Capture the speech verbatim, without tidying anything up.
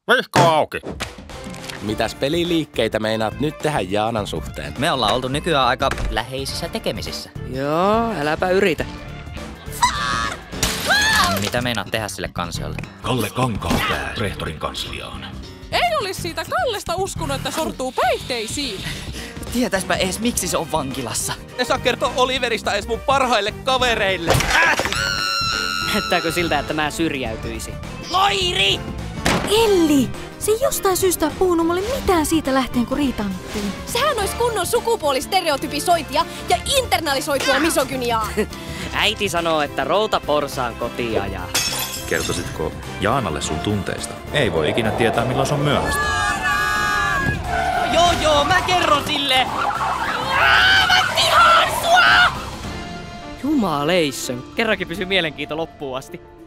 Vihko auki. Mitäs peliliikkeitä meinaat nyt tehdä Jaanan suhteen? Me ollaan oltu nykyään aika läheisissä tekemisissä. Joo, äläpä yritä. Mitä meinaat tehdä sille kansiolle? Kalle Kankaanpää rehtorin kansliaan. Ei olisi siitä Kallesta uskonut, että sortuu päihteisiin. Tietäispä ees miksi se on vankilassa. Ne saa kertoa Oliverista ees mun parhaille kavereille. Äh! Näyttääkö siltä, että mä syrjäytyisin? Loiri! Elli! Se ei jostain syystä puhunut mulle mitään siitä lähtien, kun riitaannuttiin. Sehän olisi kunnon sukupuolistereotypisointia ja internalisoitua misogyniaa. Äiti sanoo, että routa porsaan kotia ja... Kertoisitko Jaanalle sun tunteista? Ei voi ikinä tietää, milloin se on myöhäistä. Joo joo, mä kerron sille! Jumaleissön, kerrankin pysy mielenkiinto loppuun asti.